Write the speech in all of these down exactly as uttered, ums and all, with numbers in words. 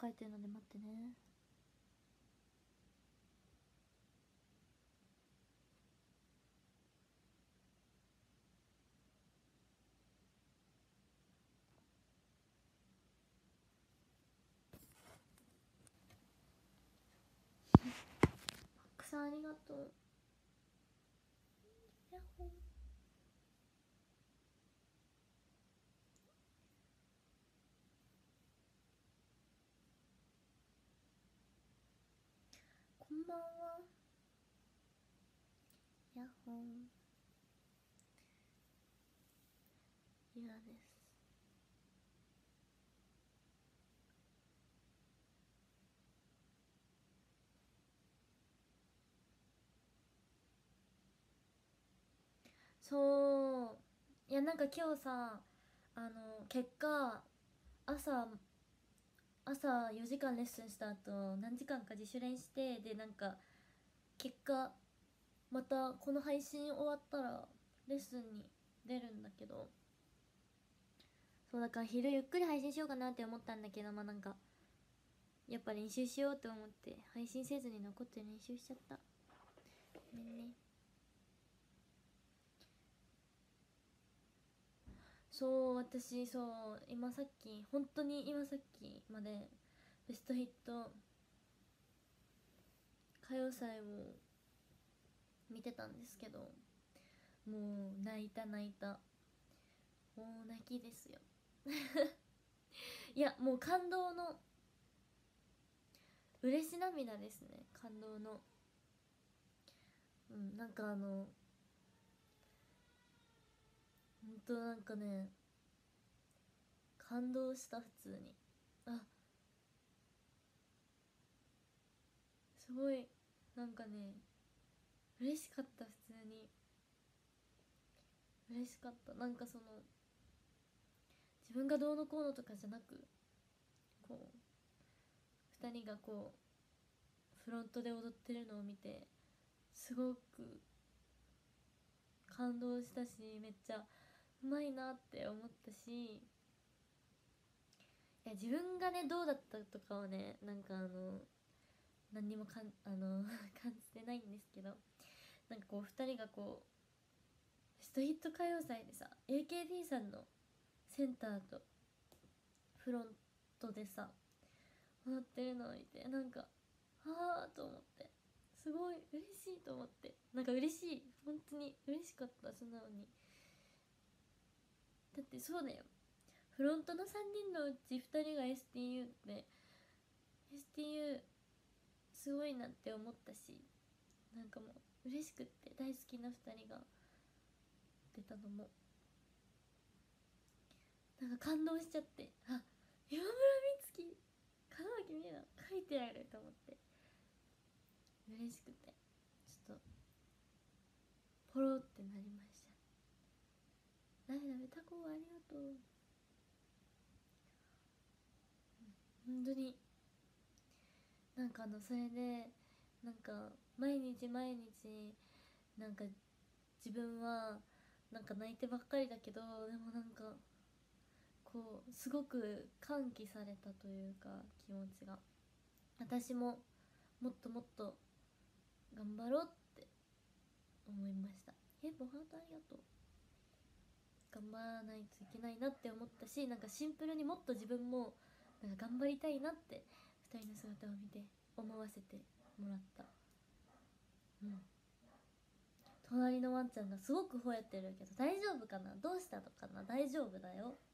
書いてるので待ってね。マックさんありがとう。やっほー。こんばんは。やっほー。ゆらです。そう、いやなんか今日さ、あの結果朝朝よじかんレッスンした後何時間か自主練して、でなんか結果またこの配信終わったらレッスンに出るんだけど、そうだから昼ゆっくり配信しようかなって思ったんだけど、まあなんかやっぱ練習しようと思って配信せずに残って練習しちゃった。ごめんね。そう私そう今さっき本当に今さっきまでベストヒット歌謡祭を見てたんですけど、もう泣いた泣いた、もう泣きですよ。いやもう感動の嬉し涙ですね、感動の。うんなんかあのほんとなんかね感動した、普通に。あすごいなんかね嬉しかった、普通に嬉しかった。なんかその自分がどうのこうのとかじゃなく、こうふたりがこうフロントで踊ってるのを見てすごく感動したし、めっちゃうまいなって思ったし、いや自分がねどうだったとかはねなんかあの何にもかんあの感じてないんですけど、なんかこうふたりがこうベストヒット歌謡祭でさ エーケーディー さんのセンターとフロントでさ踊ってるのを見て、なんかはあと思って、すごい嬉しいと思って、なんか嬉しい、本当に嬉しかった、素直に。だってそうだよ、フロントのさんにんのうちふたりが エスティーユー って エスティーユー すごいなって思ったし、なんかもう嬉しくって大好きなふたりが出たのもなんか感動しちゃって、あ今村美月門脇麦奈書いてあると思って嬉しくて、ちょっとポロってなりました。涙ベタコありがとう。本当になんかあのそれでなんか毎日毎日なんか自分はなんか泣いてばっかりだけど、でもなんかこうすごく喚起されたというか、気持ちが、私ももっともっと頑張ろうって思いました。えボハートありがとう。頑張らないといけないなって思ったし、なんかシンプルにもっと自分もなんか頑張りたいなってふたりの姿を見て思わせてもらった。うん、隣のワンちゃんがすごく吠えてるけど大丈夫かな、どうしたのかな、大丈夫だよ。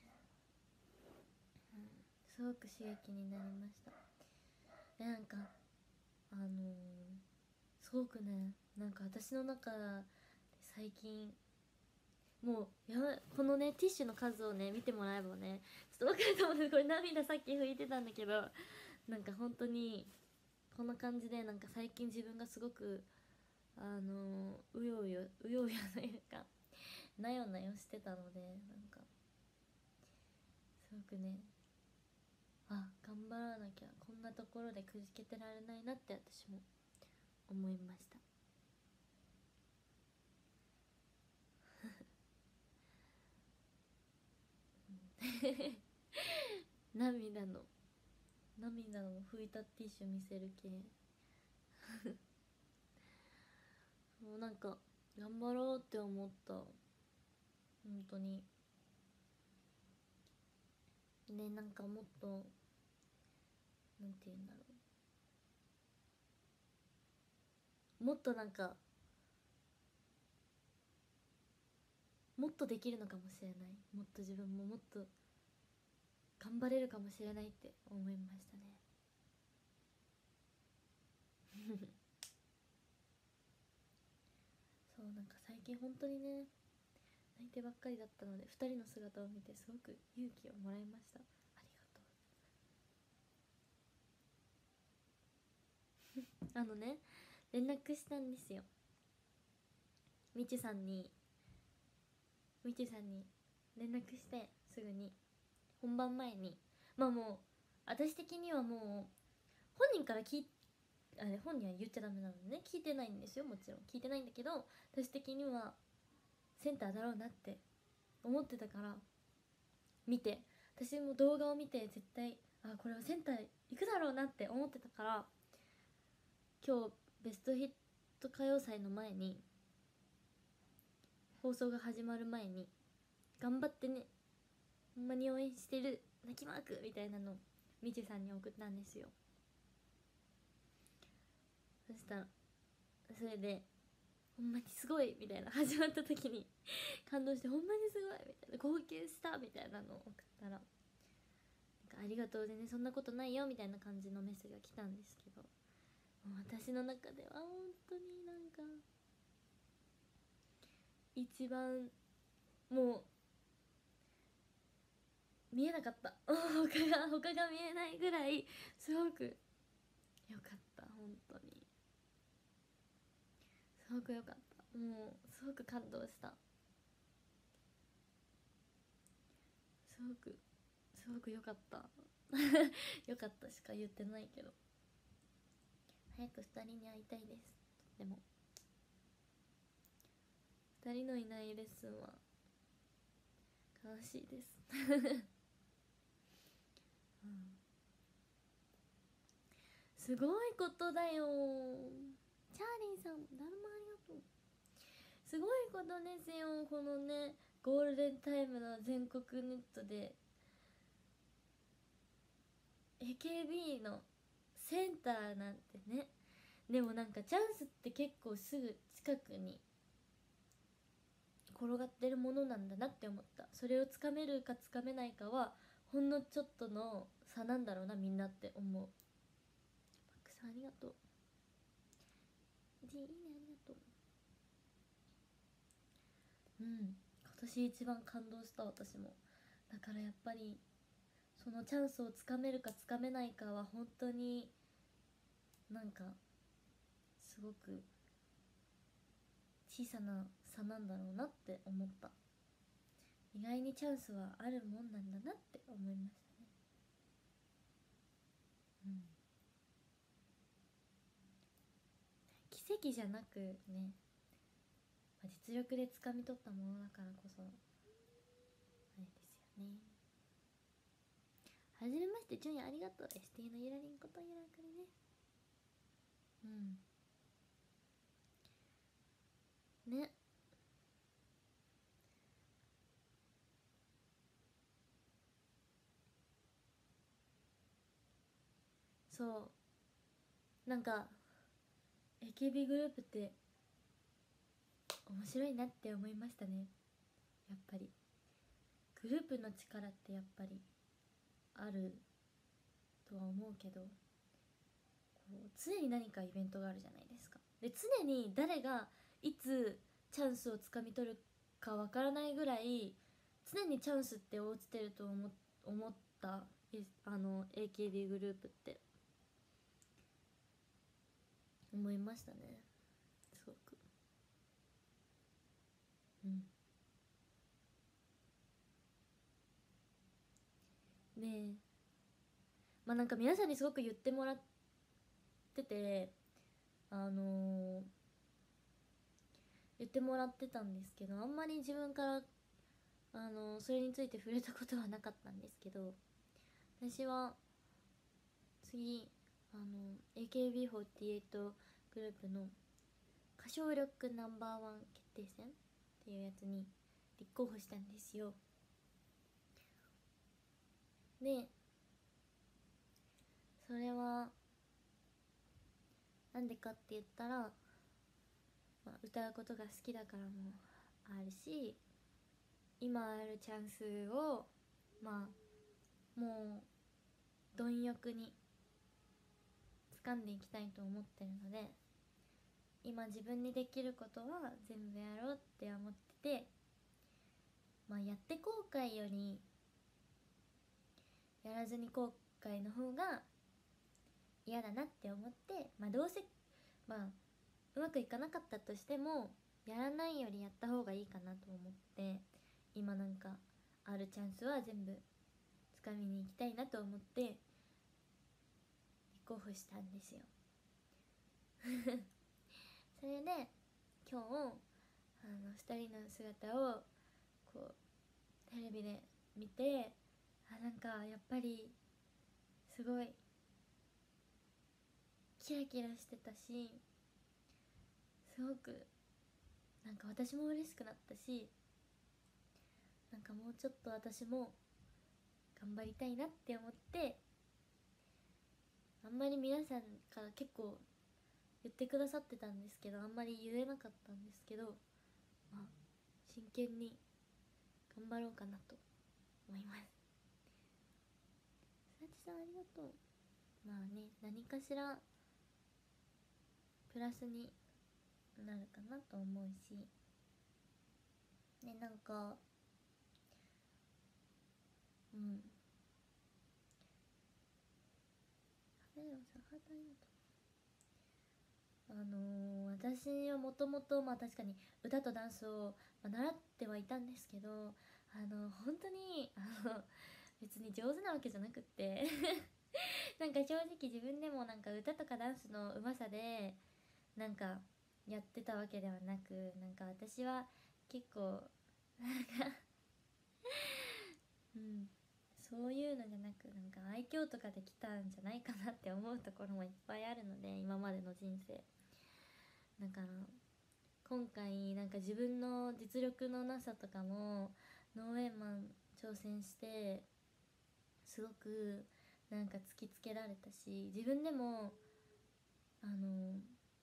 うん、すごく刺激になりました。でなんかあのー、すごくねなんか私の中で最近もうやばい、このねティッシュの数をね見てもらえばねちょっと分かると思うんです。これ涙さっき拭いてたんだけど、なんか本当にこんな感じで、なんか最近自分がすごくあのうようようようよというかなよなよしてたので、なんかすごくね、あ頑張らなきゃ、こんなところでくじけてられないなって私も思いました。涙の涙を拭いたティッシュ見せる系もうなんか頑張ろうって思った、本当にね。なんかもっとなんて言うんだろう、もっとなんかもっとできるのかもしれない、もっと自分ももっと頑張れるかもしれないって思いましたねそう、なんか最近本当にね泣いてばっかりだったので、ふたりの姿を見てすごく勇気をもらいました。ありがとうあのね、連絡したんですよ、みちさんに。みちさんに連絡してすぐに、本番前に、まあもう私的にはもう本人から聞いあれ本人は言っちゃダメなのでね、聞いてないんですよ、もちろん聞いてないんだけど、私的にはセンターだろうなって思ってたから、見て、私も動画を見て絶対あこれはセンター行くだろうなって思ってたから、今日ベストヒット歌謡祭の前に、放送が始まる前に頑張ってね、ほんまに応援してる泣きマークみたいなのをみちさんに送ったんですよ。そしたらそれでほんまにすごいみたいな始まった時に感動して、ほんまにすごいみたいな、号泣したみたいなのを送ったら、なんかありがとう全然そんなことないよみたいな感じのメッセージが来たんですけど、もう私の中では本当になんか一番もう見えなかった他が他が見えないぐらいすごくよかった、本当にすごくよかった、もうすごく感動した、すごくすごくよかったよかったしか言ってないけど、早くふたりに会いたいです。でもふたりのいないレッスンは悲しいですうん、すごいことだよ、チャーリーさん、だるまありがとう。すごいことですよ、このねゴールデンタイムの全国ネットで エーケービー のセンターなんてね。でもなんかチャンスって結構すぐ近くに転がってるものなんだなって思った。それをつかめるかつかめないかはほんのちょっとの差なんだろうな、みんなって思う。マックさんありがとう。G いいね、ありがとう。うん、今年一番感動した、私も。だからやっぱりそのチャンスをつかめるかつかめないかは本当になんかすごく小さな差なんだろうなって思った。意外にチャンスはあるもんなんだなって思いましたね。うん、奇跡じゃなくね、まあ、実力で掴み取ったものだからこそあれですよね。はじめまして、ジュニアありがとう。 エスティー のゆらりんことゆらくりね。うんね、そうなんか エーケービー グループって面白いなって思いましたね。やっぱりグループの力ってやっぱりあるとは思うけど、こう常に何かイベントがあるじゃないですか。で常に誰がいつチャンスをつかみ取るかわからないぐらい常にチャンスって落ちてると思思ったあの エーケービー グループって思いましたね、すごく。うんでまあなんか皆さんにすごく言ってもらってて、あのー言ってもらってたんですけど、あんまり自分からあのそれについて触れたことはなかったんですけど、私は次あの エーケービーフォーティーエイト グループの歌唱力ナンバーワン決定戦っていうやつに立候補したんですよ。でそれはなんでかって言ったら、まあ、歌うことが好きだからもあるし、今あるチャンスをまあもう貪欲に掴んでいきたいと思ってるので、今自分にできることは全部やろうって思ってて、まあやって後悔よりやらずに後悔の方が嫌だなって思って、まあどうせまあうまくいかなかったとしてもやらないよりやった方がいいかなと思って、今なんかあるチャンスは全部掴みに行きたいなと思って立候補したんですよそれで今日あのふたりの姿をこうテレビで見て、あなんかやっぱりすごいキラキラしてたし、すごくなんか私も嬉しくなったし、なんかもうちょっと私も頑張りたいなって思って、あんまり皆さんから結構言ってくださってたんですけど、あんまり言えなかったんですけど、まあ真剣に頑張ろうかなと思います。さちさんありがとう。まあね、何かしらプラスになるかなと思うしね、なんかうんあのー、私はもともとまあ確かに歌とダンスを、まあ、習ってはいたんですけど、あの本当にあの別に上手なわけじゃなくってなんか正直自分でもなんか歌とかダンスのうまさでなんかやってたわけではなく、なんか私は結構なんかうんそういうのじゃなく、なんか愛嬌とかで来たんじゃないかなって思うところもいっぱいあるので、今までの人生だから今回なんか自分の実力のなさとかもノーウェイマン挑戦してすごくなんか突きつけられたし、自分でもあの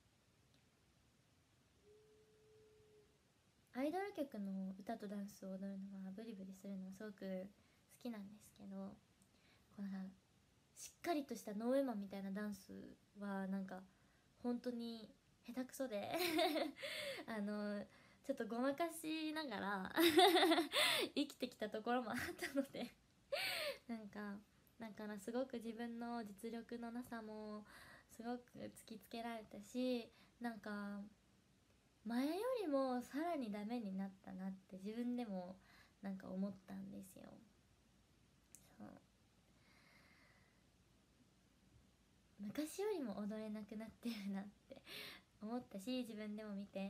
アイドル曲の歌とダンスを踊るのはブリブリするのはすごく好きなんですけど、このしっかりとしたノーウェイマンみたいなダンスはなんか本当に下手くそであのちょっとごまかしながら生きてきたところもあったのでなんかだからすごく自分の実力のなさもすごく突きつけられたし、なんか前よりもさらにダメになったなって自分でもなんか思ったんですよ。そう昔よりも踊れなくなってるなって思ったし、自分でも見て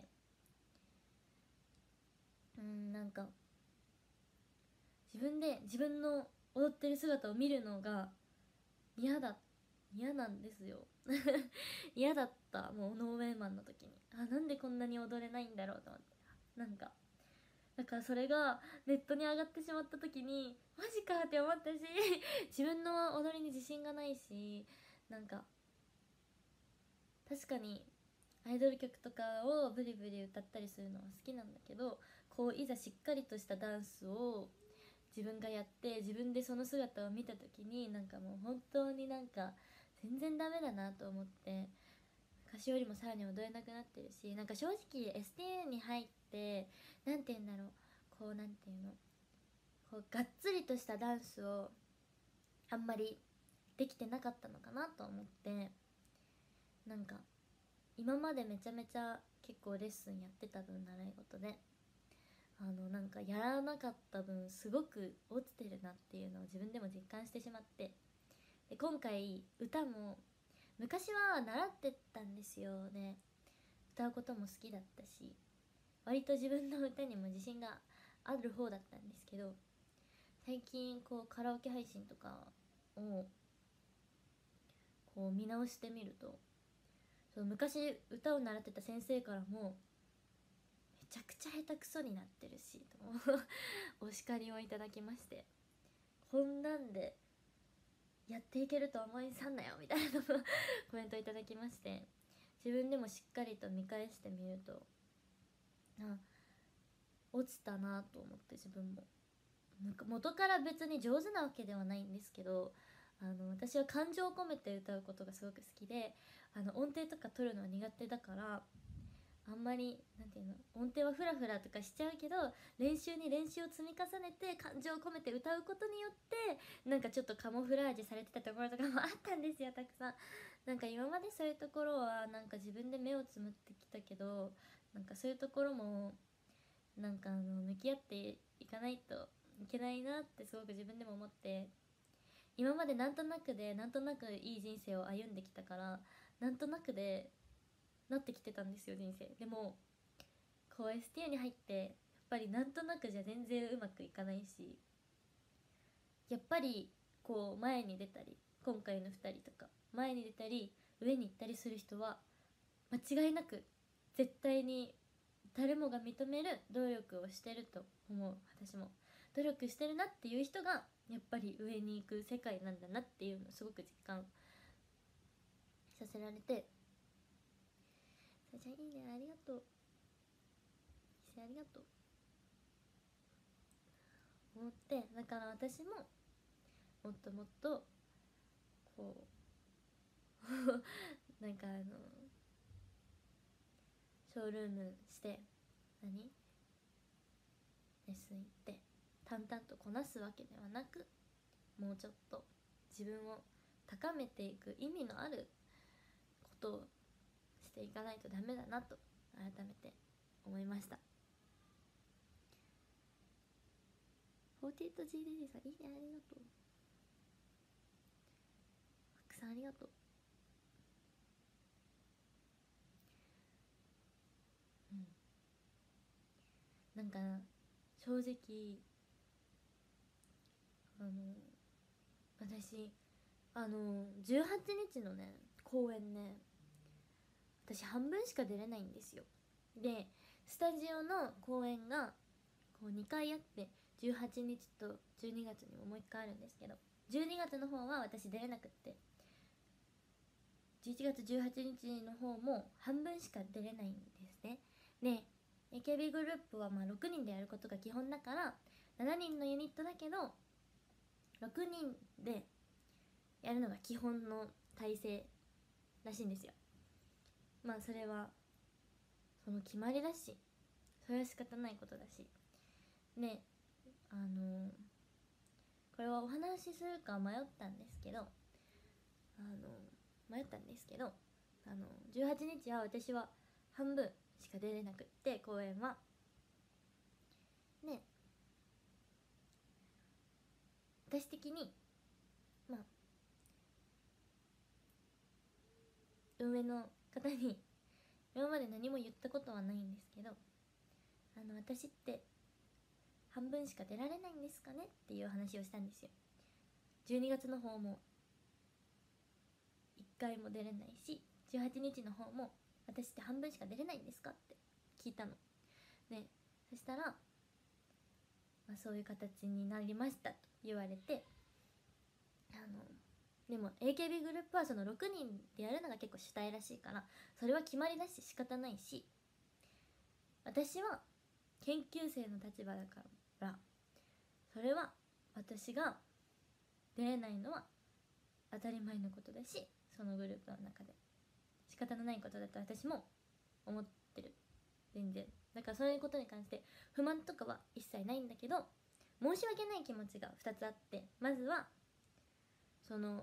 うんなんか自分で自分の踊ってる姿を見るのが嫌だ嫌なんですよ嫌だった。もうノーウェイマンの時にあなんでこんなに踊れないんだろうと思って、なんかだからそれがネットに上がってしまった時にマジかって思ったし自分の踊りに自信がないし、なんか確かにアイドル曲とかをブリブリ歌ったりするのは好きなんだけど、こういざしっかりとしたダンスを自分がやって自分でその姿を見た時になんかもう本当になんか全然ダメだなと思って、歌詞よりもさらに踊れなくなってるし、なんか正直 エスティーエー に入ってなんて言うんだろう、こうなんていうのこうがっつりとしたダンスをあんまりできてなかったのかなと思って、なんか今までめちゃめちゃ結構レッスンやってた分、習い事であのなんかやらなかった分すごく落ちてるなっていうのを自分でも実感してしまって、で今回歌も昔は習ってたんですよね。歌うことも好きだったし割と自分の歌にも自信がある方だったんですけど、最近こうカラオケ配信とかをこう見直してみると、その昔歌を習ってた先生からもめちゃくちゃ下手くそになってるしとお叱りをいただきまして、こんなんでやっていけると思いさんなよみたいなコメントいただきまして、自分でもしっかりと見返してみると、あ、落ちたなと思って、自分もなんか元から別に上手なわけではないんですけど、あの私は感情を込めて歌うことがすごく好きで、あの音程とか取るのは苦手だから、あんまりなんていうの、音程はフラフラとかしちゃうけど、練習に練習を積み重ねて感情を込めて歌うことによって、なんかちょっとカモフラージュされてたところとかもあったんですよ、たくさん。なんか今までそういうところはなんか自分で目をつむってきたけど、なんかそういうところもなんかあの向き合っていかないといけないなってすごく自分でも思って、今までなんとなくでなんとなくいい人生を歩んできたから、なんとなくでなってきてたんですよ、人生。でもこう エスティー に入ってやっぱりなんとなくじゃ全然うまくいかないし、やっぱりこう前に出たり、今回のふたりとか前に出たり上に行ったりする人は間違いなく絶対に誰もが認める努力をしてると思う。私も努力してるなっていう人がやっぱり上に行く世界なんだなっていうのをすごく実感させられて、さちゃんいいね、ありがとう、ありがとう思って、だから私ももっともっとこうなんかあのショールームして何レッスン行って淡々とこなすわけではなく、もうちょっと自分を高めていく意味のあることをしていかないとダメだなと改めて思いました。フォーティーエイトジー レディさんいいね、ありがとう。たくさんありがとう。うん、なんか正直あの私あのじゅうはちにちのね公演ね、私半分しか出れないんですよ。でスタジオの公演がこうにかいあって、じゅうはちにちとじゅうにがつにももういっかいあるんですけど、じゅうにがつの方は私出れなくって、じゅういちがつじゅうはちにちの方も半分しか出れないんですね。で エーケービー グループはまあろくにんでやることが基本だから、しちにんのユニットだけどろくにんでやるのが基本の体制らしいんですよ。まあそれはその決まりだし、それは仕方ないことだし、であのこれはお話しするか迷ったんですけど、あの迷ったんですけどあのじゅうはちにちは私は半分しか出れなくって、公演はね、私的にまあ運営の方に今まで何も言ったことはないんですけど、あの私って半分しか出られないんですかねっていう話をしたんですよ。じゅうにがつの方もいっかいも出れないし、じゅうはちにちの方も私って半分しか出れないんですかって聞いたので、そしたら、まあ、そういう形になりましたと言われて、あのでも エーケービー グループはそのろくにんでやるのが結構主体らしいから、それは決まりだし仕方ないし、私は研究生の立場だからそれは私が出れないのは当たり前のことだし、そのグループの中で仕方のないことだと私も思ってる。全然だからそういうことに関して不満とかは一切ないんだけど、申し訳ない気持ちがふたつあって、まずはその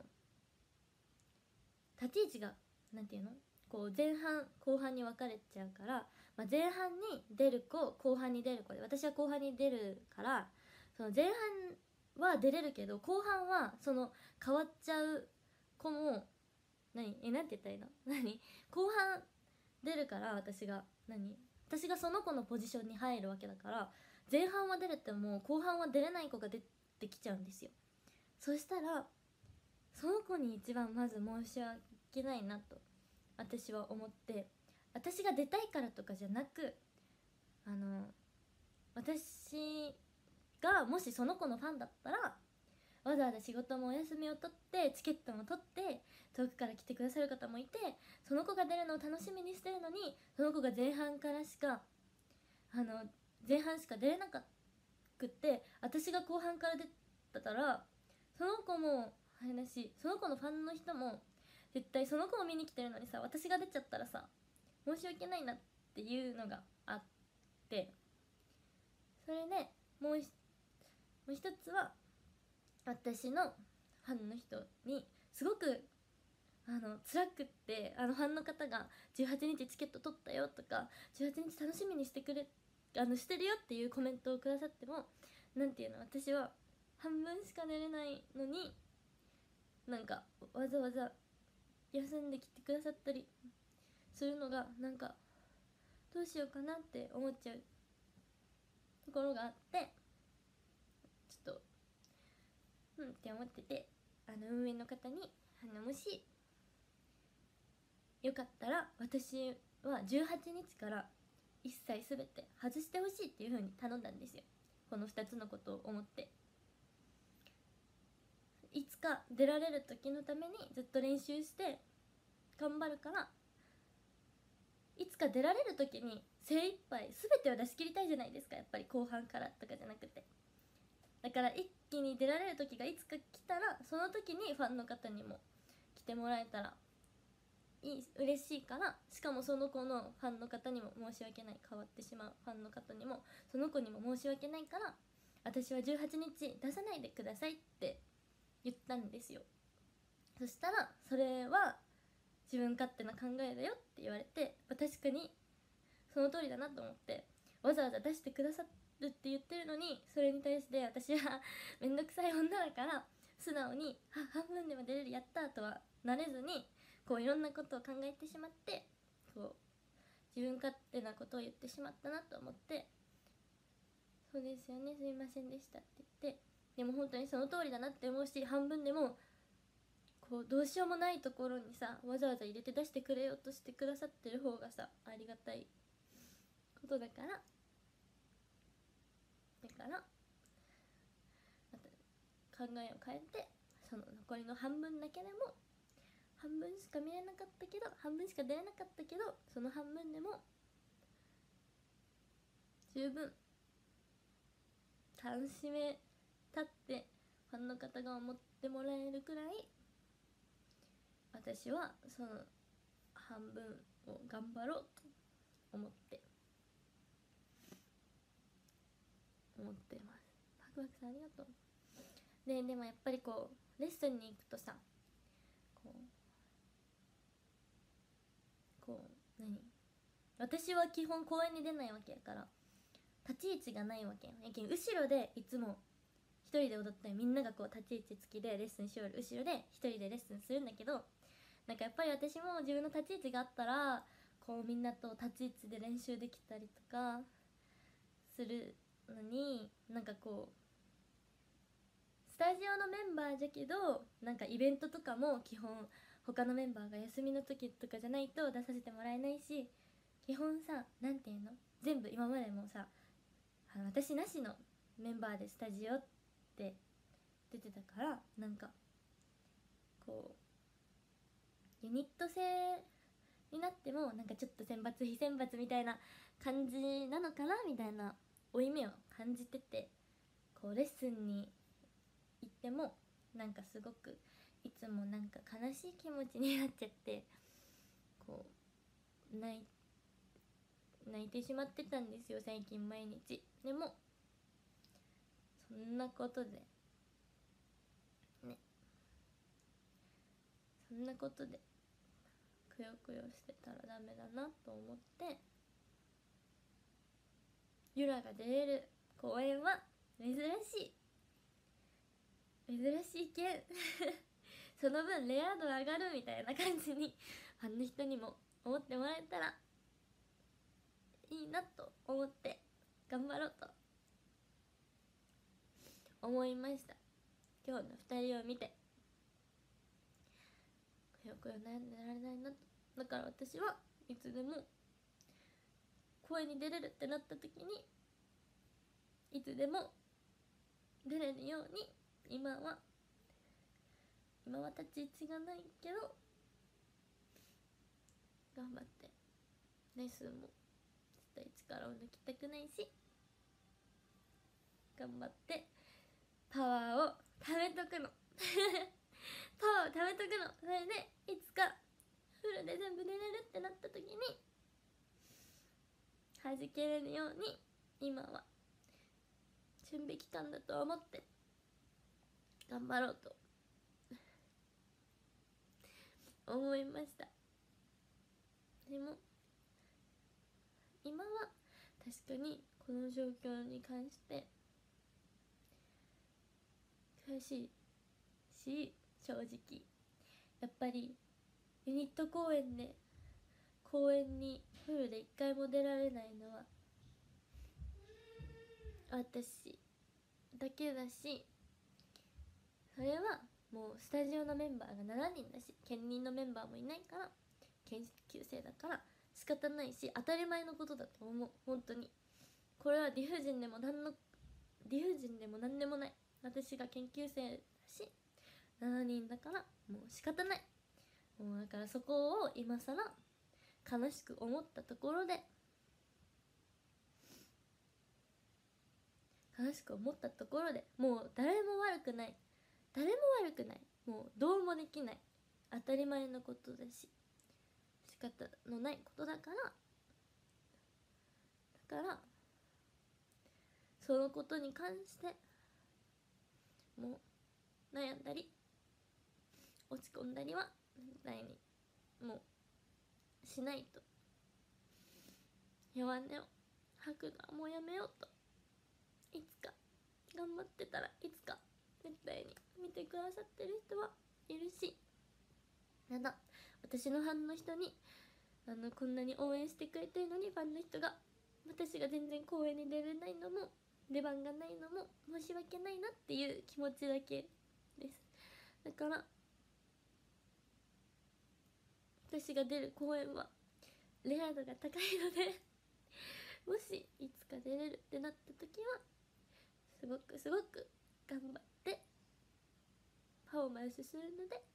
立ち位置がなんていうの、こう前半後半に分かれちゃうから、まあ、前半に出る子後半に出る子で、私は後半に出るから、その前半は出れるけど後半はその変わっちゃう子も何えなんて言ったらいいの何後半出るから、私が何私がその子のポジションに入るわけだから、前半は出れても後半は出れない子が出てきちゃうんですよ。そしたらその子に一番まず申し訳ないなと私は思って、私が出たいからとかじゃなく、あの私がもしその子のファンだったらわざわざ仕事もお休みを取ってチケットも取って遠くから来てくださる方もいて、その子が出るのを楽しみにしてるのに、その子が前半からしかあの前半しか出れなかくって、私が後半から出たらその子もあれだし、その子のファンの人も絶対その子を見に来てるのにさ、私が出ちゃったらさ申し訳ないなっていうのがあって、それでもうもう一つは、私のファンの人にすごくあの辛くって、あのファンの方がじゅうはちにちチケット取ったよとかじゅうはちにち楽しみにしてくれあのしてるよっていうコメントをくださっても、なんていうの、私は半分しか寝れないのに、なんかわざわざ休んできてくださったりするのがなんかどうしようかなって思っちゃうところがあって、ちょっとうんって思ってて、あの運営の方にあのもしよかったら私はじゅうはちにちから一切すべて外してほしいっていう風に頼んだんですよ。このふたつのことを思って、いつか出られる時のためにずっと練習して頑張るから、いつか出られる時に精一杯全てを出し切りたいじゃないですか、やっぱり後半からとかじゃなくて。だから一気に出られる時がいつか来たら、その時にファンの方にも来てもらえたらいい嬉しいから、しかもその子のファンの方にも申し訳ない、変わってしまうファンの方にもその子にも申し訳ないから、私はじゅうはちにち出さないでくださいって言ったんですよ。そしたらそれは自分勝手な考えだよって言われて、確かにその通りだなと思って、わざわざ出してくださるって言ってるのに、それに対して私はめんどくさい女だから素直にあ半分でも出れるやったとはなれずに、こういろんなことを考えてしまって、こう自分勝手なことを言ってしまったなと思って、そうですよねすいませんでしたって言って、でも本当にその通りだなって思うし、半分でもこうどうしようもないところにさわざわざ入れて出してくれようとしてくださってる方がさありがたいことだから、だからまた考えを変えて、その残りの半分だけでも、半分しか見れなかったけど半分しか出れなかったけどその半分でも十分楽しめたってファンの方が思ってもらえるくらい、私はその半分を頑張ろうと思って思ってます。パクパクさんありがとう。ででもやっぱりこうレッスンに行くとさ、こうこう何私は基本公演に出ないわけやから、立ち位置がないわけやん。やけん後ろでいつも一人で踊ったり、みんながこう立ち位置付きでレッスンしよる後ろで一人でレッスンするんだけど、なんかやっぱり私も自分の立ち位置があったらこうみんなと立ち位置で練習できたりとかするのに、なんかこうスタジオのメンバーじゃけど、なんかイベントとかも基本他のメンバーが休みの時とかじゃないと出させてもらえないし、基本さなんていうの、全部今までもさあの私なしのメンバーでスタジオって出てたから、なんかこうユニット制になってもなんかちょっと選抜非選抜みたいな感じなのかなみたいな負い目を感じてて、こうレッスンに行ってもなんかすごくいつもなんか悲しい気持ちになっちゃって、こう泣い泣いてしまってたんですよ最近毎日。でもそんなことでね、そんなことでくよくよしてたらダメだなと思って、ゆらが出れる公演は珍しい珍しいけんその分レア度上がるみたいな感じにファンの人にも思ってもらえたらいいなと思って頑張ろうと思いました。今日のふたりを見てよく悩んでられないなと。だから私はいつでも公演に出れるってなった時にいつでも出れるように今は今は立ち位置がないけど頑張ってレッスンも絶対力を抜きたくないし頑張ってパワーを貯めとくのパワーを貯めとくの。それでいつかフルで全部出れるってなった時に弾けれるように今は準備期間だと思って頑張ろうと思いました。でも今は確かにこの状況に関して悔しいし、正直やっぱりユニット公演で公演にフルで一回も出られないのは私だけだし、それはもうスタジオのメンバーがしちにんだし兼任のメンバーもいないから研究生だから仕方ないし当たり前のことだと思う。本当にこれは理不尽でも何の理不尽でも何でもない。私が研究生だししちにんだからもう仕方ない。もうだからそこを今更悲しく思ったところで悲しく思ったところでもう誰も悪くない誰も悪くないもうどうもできない当たり前のことだし仕方のないことだからだからそのことに関してもう悩んだり落ち込んだりは絶対にもうしないと。弱音を吐くのはもうやめようと。いつか頑張ってたらいつか絶対に見てくださってる人はいるし、ただ私のファンの人にあのこんなに応援してくれてるのにファンの人が私が全然公演に出れないのも出番がないのも申し訳ないなっていう気持ちだけです。だから私が出る公演はレア度が高いのでもしいつか出れるってなった時はすごくすごく頑張ってパフォーマンスするので、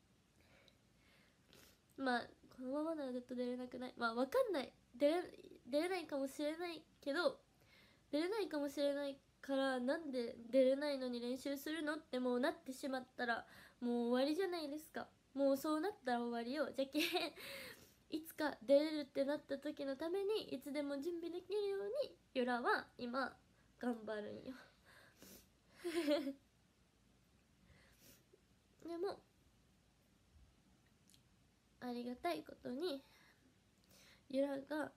まあこのままならずっと出れなくない、まあわかんない、出れ出れないかもしれないけど出れないかもしれないからなんで出れないのに練習するのってもうなってしまったらもう終わりじゃないですか。もうそうなったら終わりよ。じゃけいつか出れるってなった時のためにいつでも準備できるようにゆらは今頑張るんよでもありがたいことにゆらが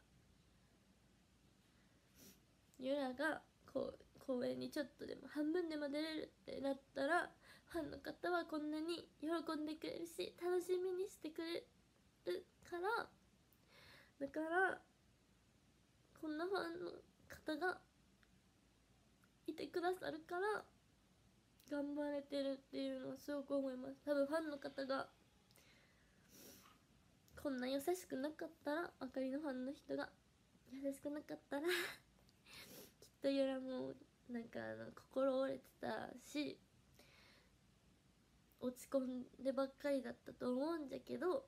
ゆらがこう公演にちょっとでも半分でも出れるってなったらファンの方はこんなに喜んでくれるし楽しみにしてくれるからだからこんなファンの方がいてくださるから頑張れてるっていうのはすごく思います。多分ファンの方がこんな優しくなかったらあかりのファンの人が優しくなかったらきっとゆらもなんかあの心折れてたし落ち込んでばっかりだったと思うんじゃけど、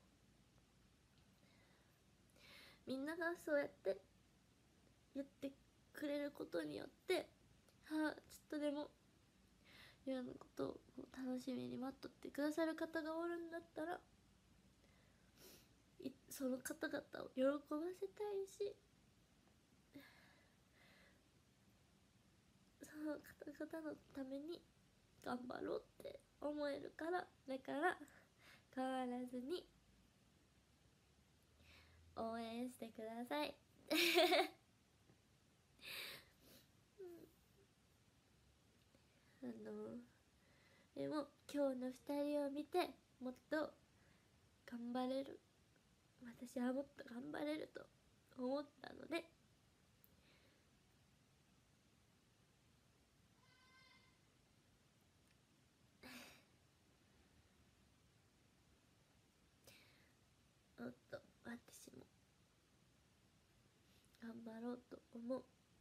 みんながそうやって言ってくれることによってはあ、ちょっとでもゆらのことを楽しみに待っとってくださる方がおるんだったらその方々を喜ばせたいしその方々のために頑張ろうって思えるから、だから変わらずに応援してくださいあのでも今日のふたりを見てもっと頑張れる、私はもっと頑張れると思ったので張ろうと思う。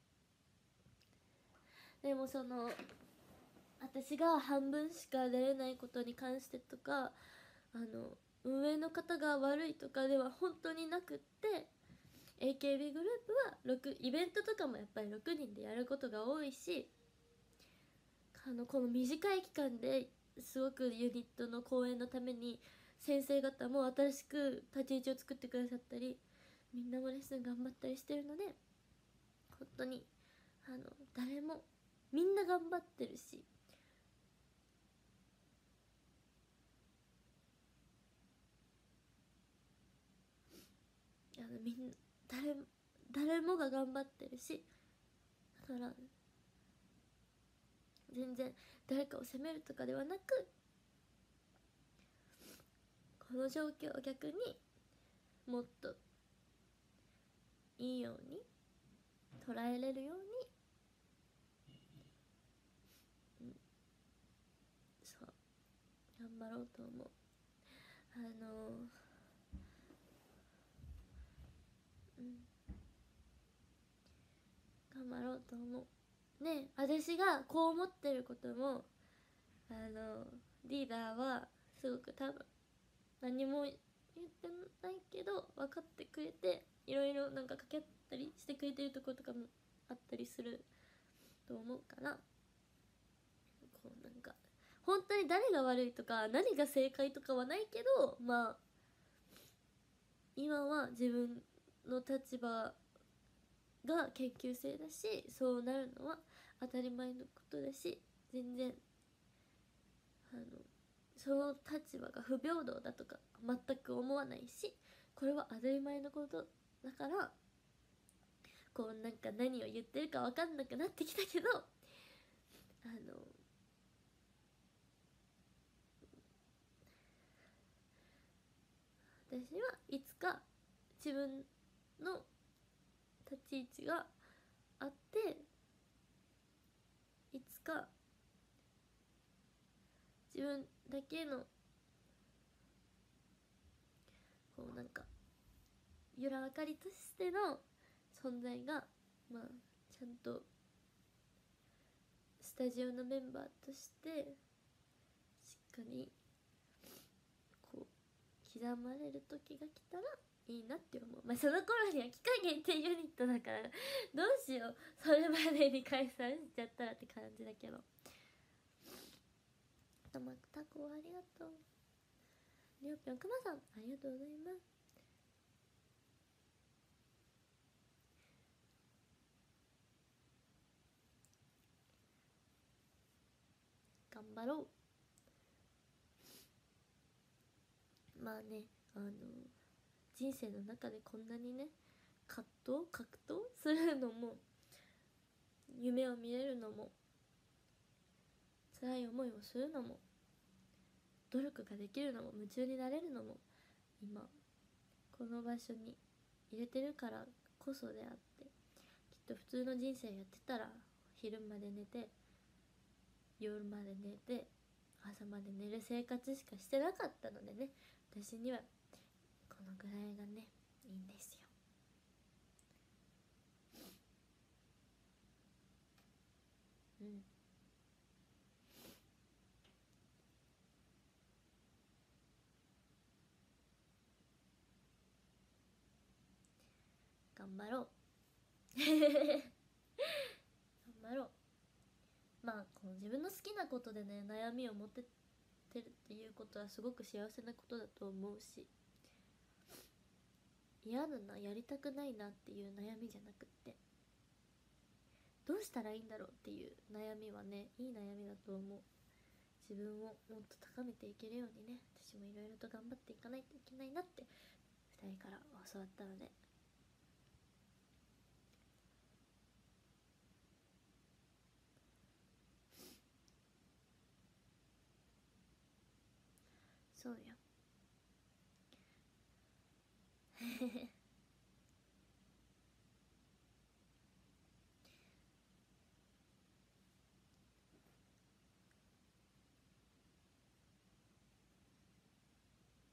でもその私が半分しか出れないことに関してとか、あの運営の方が悪いとかでは本当になくって、 エーケービー グループはろくイベントとかもやっぱりろくにんでやることが多いし、あのこの短い期間ですごくユニットの公演のために先生方も新しく立ち位置を作ってくださったり、みんなもレッスン頑張ったりしてるので、本当にあの誰もみんな頑張ってるし、あのみんな誰誰もが頑張ってるし、だから全然誰かを責めるとかではなく、この状況を逆にもっといいように捉えれるように、うん、そう頑張ろうと思う。あのうん頑張ろうと思うね。私がこう思ってることも、あのリーダーはすごく多分何も言ってないけど分かってくれて、いろいろなんか掛け合ったりしてくれてるところとかもあったりすると思うから、こうなんか本当に誰が悪いとか何が正解とかはないけど、まあ今は自分の立場が研究生だし、そうなるのは当たり前のことだし、全然あのその立場が不平等だとか全く思わないし、これは当たり前のことだから、こうなんか何を言ってるか分かんなくなってきたけど、あの私はいつか自分の立ち位置があって、いつか自分だけのこうなんかゆらあかりとしての存在が、まあちゃんとスタジオのメンバーとしてしっかりこう刻まれる時が来たらいいなって思う。まあその頃には期間限定ユニットだからどうしよう、それまでに解散しちゃったらって感じだけど。とまたこありがとう。りょうぴょんくまさんありがとうございます。頑張ろう。まあね、あの人生の中でこんなにね葛藤格闘するのも、夢を見れるのも、辛い思いをするのも、努力ができるのも、夢中になれるのも、今この場所に入れてるからこそであって、きっと普通の人生やってたら昼まで寝て夜まで寝て朝まで寝る生活しかしてなかったのでね、私にはこのぐらいがねいいんですよ。うん頑張ろう頑張ろう。まあこの自分の好きなことでね悩みを持ってってるっていうことはすごく幸せなことだと思うし、嫌だな、やりたくないなっていう悩みじゃなくって、どうしたらいいんだろうっていう悩みはねいい悩みだと思う。自分をもっと高めていけるようにね、私もいろいろと頑張っていかないといけないなってふたりから教わったので、そうよ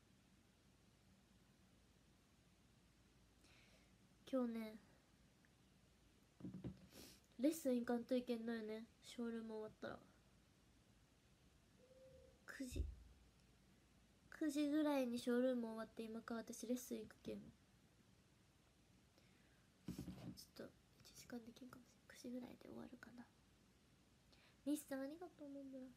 今日ねレッスン行かんといけんのよね。ショールーム終わったらくじくじぐらいにショールーム終わって、今から私レッスン行くけん、ちょっといちじかんできんかもしれん。くじぐらいで終わるかな。ミスさんありがとうモンブラン。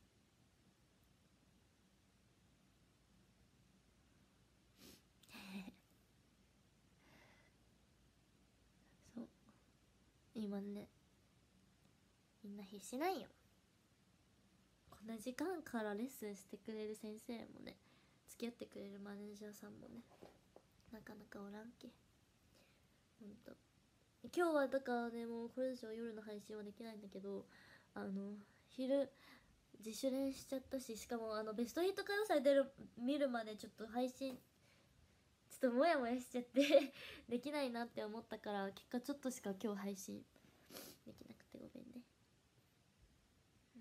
そう今ね、みんな必死なんよ。こんな時間からレッスンしてくれる先生もね、付き合ってくれるマネージャーさんもね、なかなかおらんけ。ほんと今日はだからね、もうこれ以上夜の配信はできないんだけど、あの昼自主練しちゃったし、しかもあのベストヒット歌謡祭出る見るまでちょっと配信ちょっとモヤモヤしちゃってできないなって思ったから、結果ちょっとしか今日配信できなくてごめんね。うん、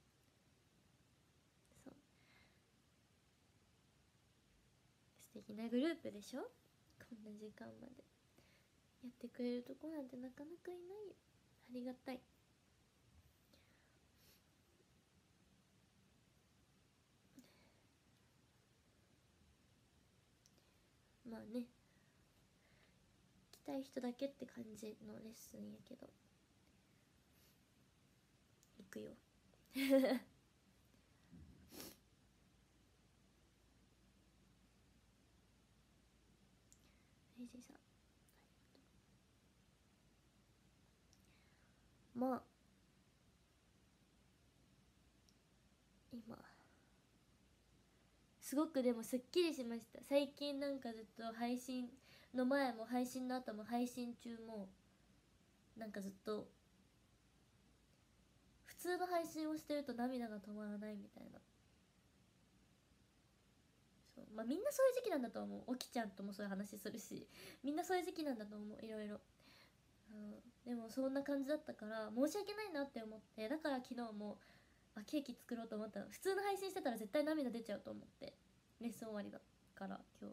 そう、素敵なグループでしょ。こんな時間までやってくれるとこなんてなかなかいないよ。ありがたい。まあね、来たい人だけって感じのレッスンやけど行くよレイジさんまあ今すごくでもすっきりしました。最近なんかずっと配信の前も配信の後も配信中もなんかずっと普通の配信をしてると涙が止まらないみたいな。そう、まあみんなそういう時期なんだと思う。おきちゃんともそういう話するし、みんなそういう時期なんだと思う、いろいろ。うん、でもそんな感じだったから申し訳ないなって思って、だから昨日もあケーキ作ろうと思ったの。普通の配信してたら絶対涙出ちゃうと思って、レッスン終わりだから今日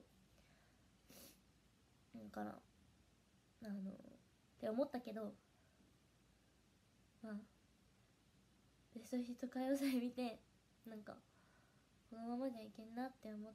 だからあのって思ったけど、まあベストヒット歌謡祭見てなんかこのままじゃいけんなって思って、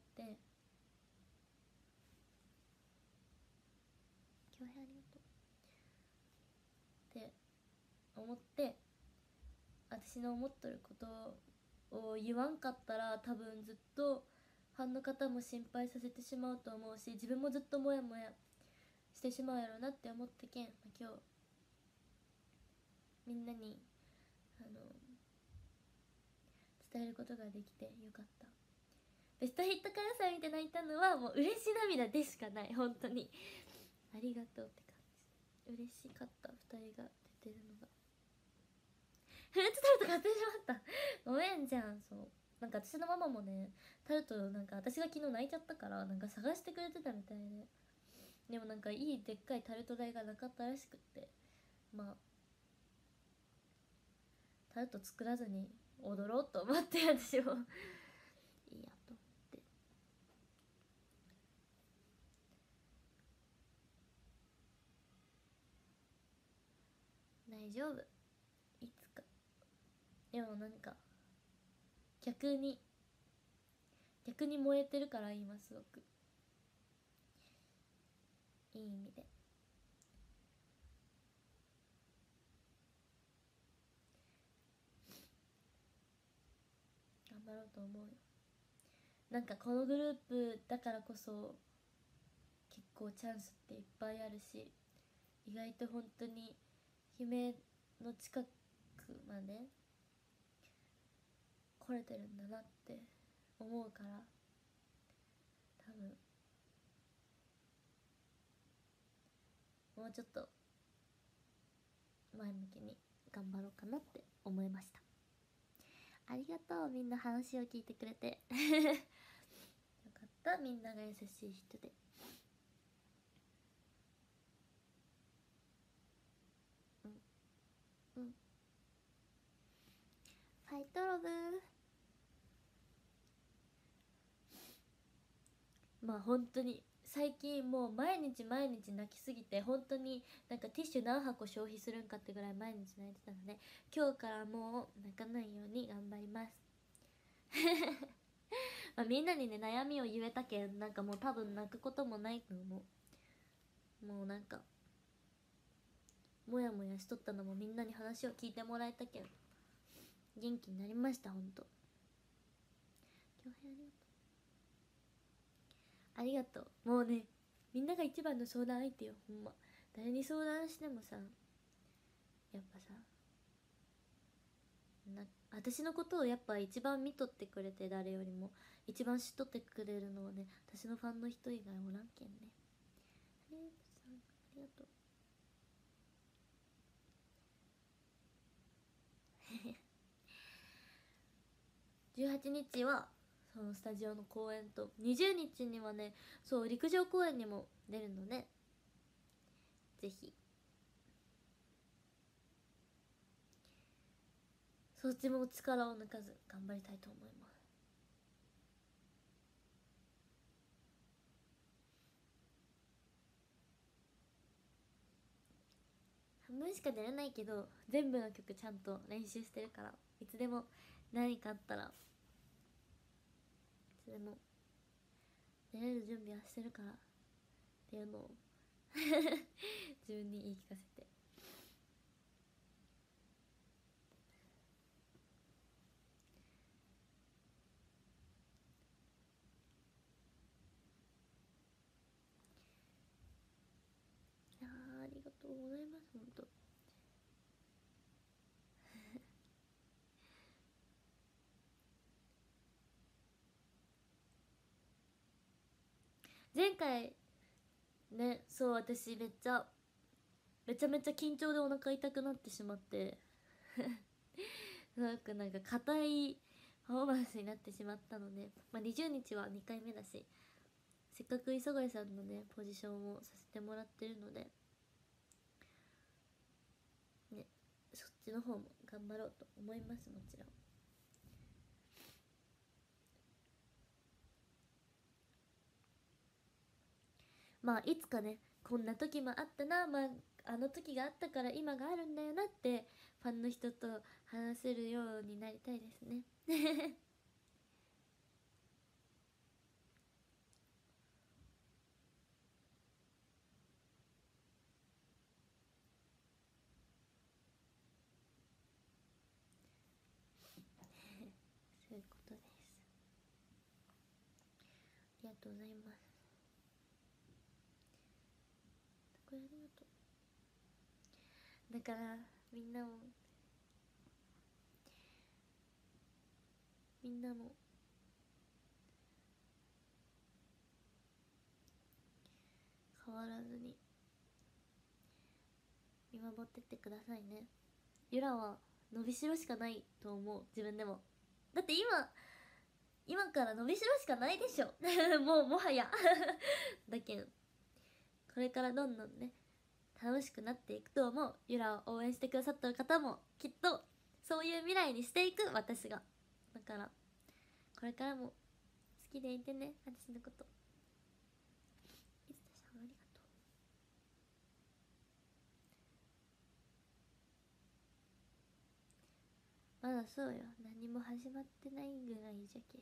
恭平ありがとうって思って、私の思っとることを言わんかったら多分ずっとファンの方も心配させてしまうと思うし、自分もずっとモヤモヤしてしまうやろうなって思ったけん、まあ、今日みんなにあの伝えることができてよかった。ベストヒット歌謡祭見て泣いたのはもう嬉し涙でしかない。本当にありがとうって感じ。嬉しかった、ふたりが出てるのが。フルーツタルト買ってしまったごめんじゃん。そうなんか私のママもね、タルトなんか私が昨日泣いちゃったからなんか探してくれてたみたいで、でもなんかいいでっかいタルト台がなかったらしくって、まあタルト作らずに踊ろうと思って私もいいやと思って。大丈夫、いつか。でもなんか逆に逆に燃えてるから今すごくいい意味で。頑張ろうと思うよ。なんかこのグループだからこそ結構チャンスっていっぱいあるし、意外と本当に夢の近くまで来れてるんだなって思うから、多分もうちょっと前向きに頑張ろうかなって思いました。ありがとう、みんな話を聞いてくれてよかった、みんなが優しい人で。うんうんファイトロブまあ本当に最近もう毎日毎日泣きすぎて、本当になんかティッシュ何箱消費するんかってぐらい毎日泣いてたので、今日からもう泣かないように頑張りますまあみんなにね悩みを言えたけん、なんかもう多分泣くこともないと思う。もうなんかもやもやしとったのもみんなに話を聞いてもらえたけん元気になりました。ほんと恭平ありがとう。ありがとう。もうね、みんなが一番の相談相手よ、ほんま。誰に相談してもさ、やっぱさ、な私のことをやっぱ一番見とってくれて、誰よりも一番知っとってくれるのはね、私のファンの人以外おらんけんね。ありがとうさん、ありがとうじゅうはちにちはそのスタジオの公演と、にじゅうにちにはね、そう陸上公演にも出るので、ぜひそっちも力を抜かず頑張りたいと思います。半分しか出れないけど、全部の曲ちゃんと練習してるから、いつでも何かあったらいつでも出れる準備はしてるからっていうのを自分に言い聞かせて。いやーありがとうございます。ほんと前回ね、そう私めっちゃめちゃめちゃ緊張でお腹痛くなってしまってなんかなんか硬いパフォーマンスになってしまったので、まあ、にじゅうにちはにかいめだし、せっかく磯貝さんのねポジションをさせてもらってるのでね、そっちの方も頑張ろうと思います。もちろんまあいつかね、こんな時もあったな、まああの時があったから今があるんだよなってファンの人と話せるようになりたいですねそういうことです。ありがとうございます。これありがとう。だからみんなもみんなも変わらずに見守ってってくださいね。ゆらは伸びしろしかないと思う、自分でも。だって今今から伸びしろしかないでしょもうもはやだけどこれからどんどんね楽しくなっていくと思う。ゆらを応援してくださった方もきっとそういう未来にしていく、私が。だからこれからも好きでいてね、私のこと。いつたさんありがとう。まだそうよ、何も始まってないぐらいじゃけ。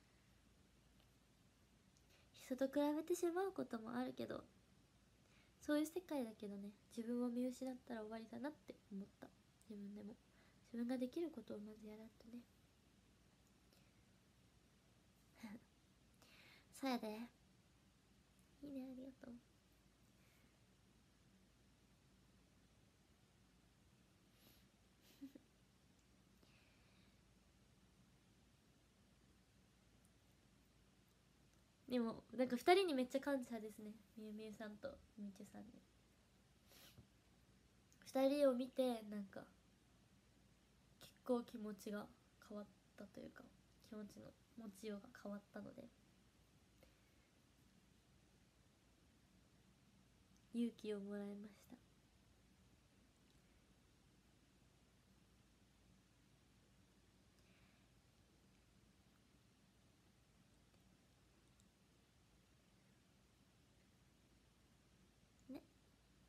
人と比べてしまうこともあるけど、そういう世界だけどね、自分を見失ったら終わりだなって思った。自分でも自分ができることをまずやらんとねそうやで。いいね、ありがとうでもなんかふたりにめっちゃ感謝ですね、みゆみゆさんとみちゅさんに。ふたりを見てなんか結構気持ちが変わったというか、気持ちの持ちようが変わったので勇気をもらいました。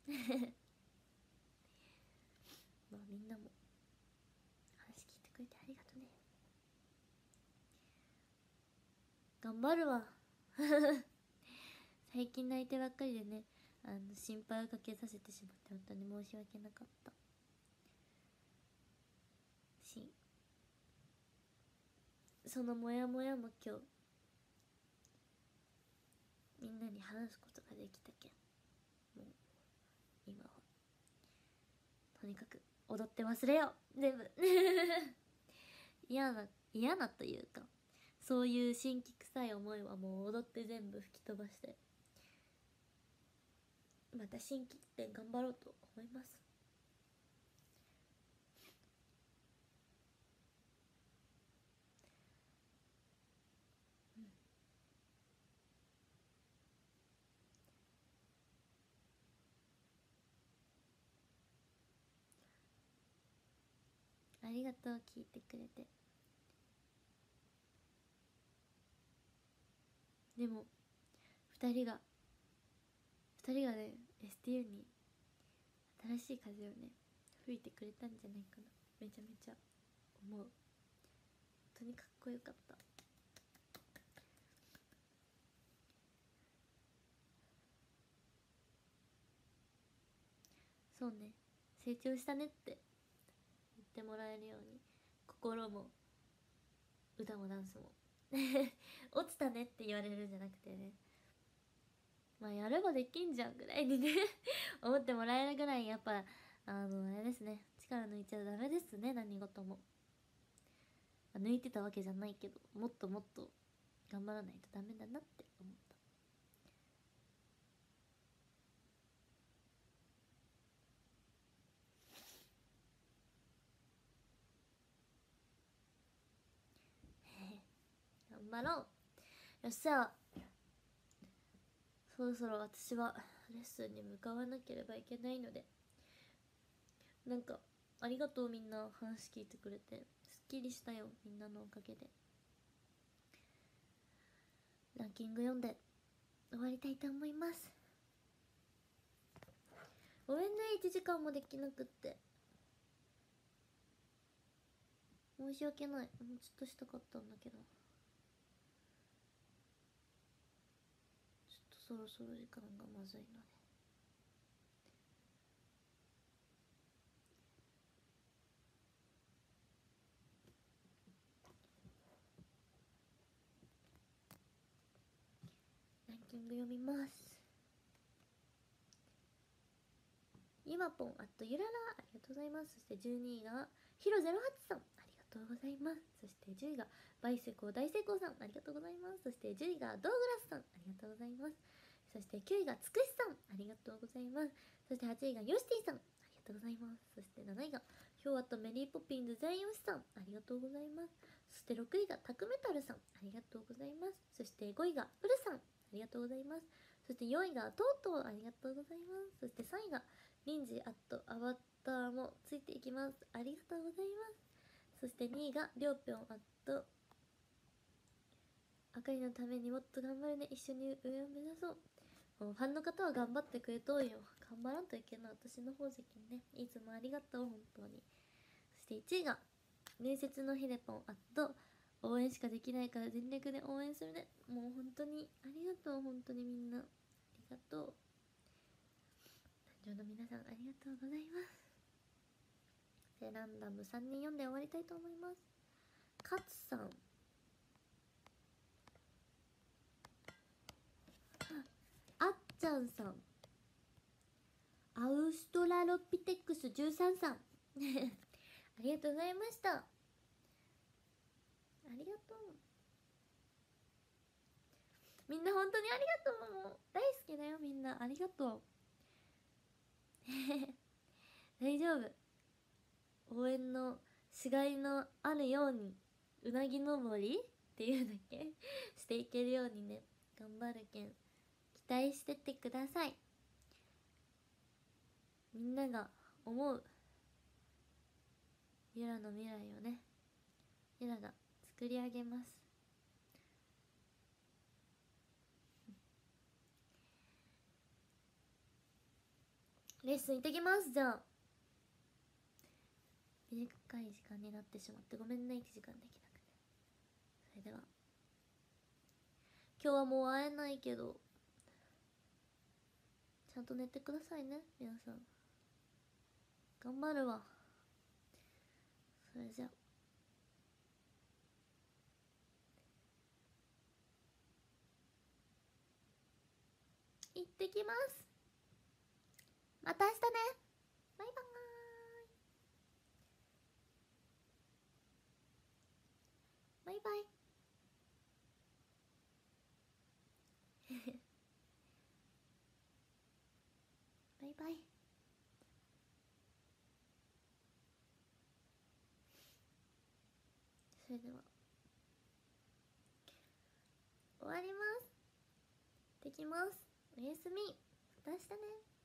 まあみんなも話聞いてくれてありがとね。頑張るわ最近泣いてばっかりでね、あの心配をかけさせてしまって本当に申し訳なかったし、そのモヤモヤも今日みんなに話すことができたけん、もう今はとにかく踊って忘れよう全部嫌な嫌なというか、そういう新規臭い思いはもう踊って全部吹き飛ばして、また新規って頑張ろうと思います。ありがとう、聞いてくれて。でもふたりがふたりがね エスティーユー に新しい風をね吹いてくれたんじゃないかな。めちゃめちゃ思う。本当にかっこよかった。そうね、成長したねって言ってもらえるように、心も歌もダンスも落ちたねって言われるんじゃなくてね、まあやればできんじゃんぐらいにね思ってもらえるぐらい、やっぱあのあれですね、力抜いちゃダメですね。何事も抜いてたわけじゃないけど、もっともっと頑張らないとダメだなって思った。頑張ろう。よっしゃ、そろそろ私はレッスンに向かわなければいけないので、なんかありがとう、みんな話聞いてくれてすっきりしたよ、みんなのおかげで。ランキング読んで終わりたいと思います。ごめんね、いちじかんもできなくって、申し訳ない。もうちょっとしたかったんだけど、ちょっとそろそろ時間がまずいので。ランキング読みます。ゆまぽん、あとゆらら、ありがとうございます。そしてじゅうにいがひろゼロはちさん、ありがとうございます。そしてじゅういがバイセコ大成功さん、ありがとうございます。そしてじゅういがドーグラスさん、ありがとうございます。そしてきゅういがつくしさん、ありがとうございます。そしてはちいがヨシティさん、ありがとうございます。そしてなないがヒョウアとメリーポピンズ全員よしさん、ありがとうございます。そしてろくいがタクメタルさん、ありがとうございます。そしてごいがウルさん、ありがとうございます。そしてよんいがトウトウ、ありがとうございます。そしてさんいがリンジアットアバターもついていきます、ありがとうございます。そしてにいがりょうぴょんアットあかりのためにもっと頑張るね、一緒に上を目指そう。もうファンの方は頑張ってくれとうよ。頑張らんといけない私の方じゃけんね、いつもありがとう、本当に。そしていちいが面接のヒデポンアット応援しかできないから全力で応援するね、もう本当にありがとう、本当にみんなありがとう。誕生の皆さんありがとうございます。でランダムさんにん読んで終わりたいと思います。カツさん、あっちゃんさん、アウストラロピテックスじゅうさんさんありがとうございました。ありがとう、みんな本当にありがとう、もう大好きだよ、みんなありがとう大丈夫、応援のしがいのあるようにうなぎ登りっていうだけしていけるようにね、頑張るけん期待しててください。みんなが思うゆらの未来をね、ゆらが作り上げます。 レッスン行ってきます。じゃあ短い時間になってしまってごめんね、いちじかんできなくて。それでは今日はもう会えないけどちゃんと寝てくださいね皆さん。頑張るわ。それじゃあ行ってきます。また明日ね。バイバーイ。バイバイバイバイ。それでは終わります。できます。おやすみ。また明日ね。